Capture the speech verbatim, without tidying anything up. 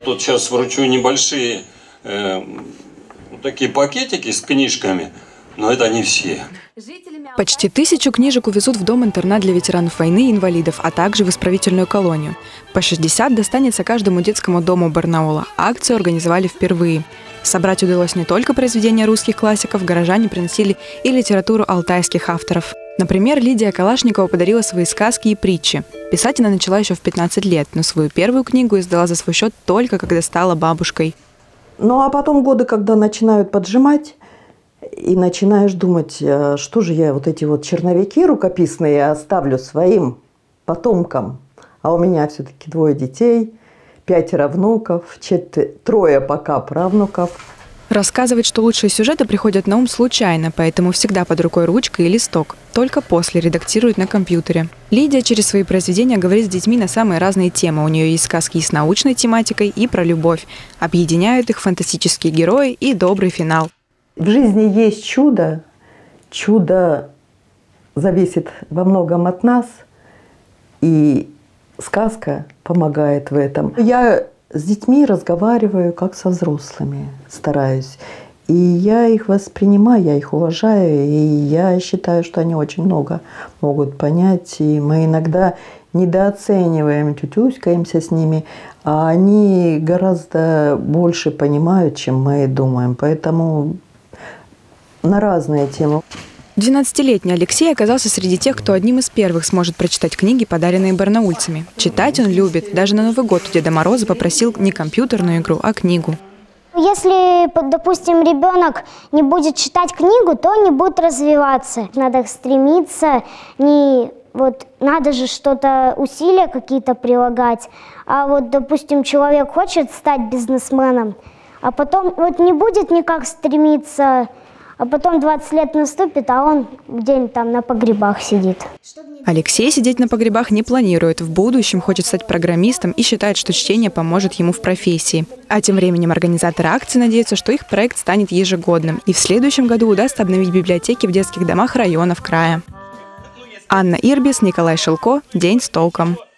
Тут сейчас вручу небольшие э, такие пакетики с книжками, но это не все. Почти тысячу книжек увезут в дом-интернат для ветеранов войны и инвалидов, а также в исправительную колонию. По шестьдесят достанется каждому детскому дому Барнаула. Акцию организовали впервые. Собрать удалось не только произведения русских классиков, горожане приносили и литературу алтайских авторов. Например, Лидия Калашникова подарила свои сказки и притчи. Писать она начала еще в пятнадцать лет, но свою первую книгу издала за свой счет только когда стала бабушкой. Ну а потом годы, когда начинают поджимать, и начинаешь думать, что же я вот эти вот черновики рукописные оставлю своим потомкам. А у меня все-таки двое детей, пятеро внуков, четверо, трое пока правнуков. Рассказывать, что лучшие сюжеты приходят на ум случайно, поэтому всегда под рукой ручка и листок. Только после редактирует на компьютере. Лидия через свои произведения говорит с детьми на самые разные темы. У нее есть сказки и с научной тематикой, и про любовь. Объединяют их фантастические герои и добрый финал. В жизни есть чудо. Чудо зависит во многом от нас. И сказка помогает в этом. Я с детьми разговариваю как со взрослыми, стараюсь. И я их воспринимаю, я их уважаю. И я считаю, что они очень много могут понять. И мы иногда недооцениваем, тютюськаемся с ними. А они гораздо больше понимают, чем мы думаем. Поэтому на разные темы. двенадцатилетний Алексей оказался среди тех, кто одним из первых сможет прочитать книги, подаренные барнаульцами. Читать он любит. Даже на Новый год у Деда Мороза попросил не компьютерную игру, а книгу. Если, допустим, ребенок не будет читать книгу, то не будет развиваться. Надо стремиться, не, вот, надо же что-то, усилия какие-то прилагать. А вот, допустим, человек хочет стать бизнесменом, а потом вот не будет никак стремиться. А потом двадцать лет наступит, а он где-нибудь там на погребах сидит. Алексей сидеть на погребах не планирует. В будущем хочет стать программистом и считает, что чтение поможет ему в профессии. А тем временем организаторы акции надеются, что их проект станет ежегодным. И в следующем году удастся обновить библиотеки в детских домах районов края. Анна Ирбис, Николай Шелко. День с толком.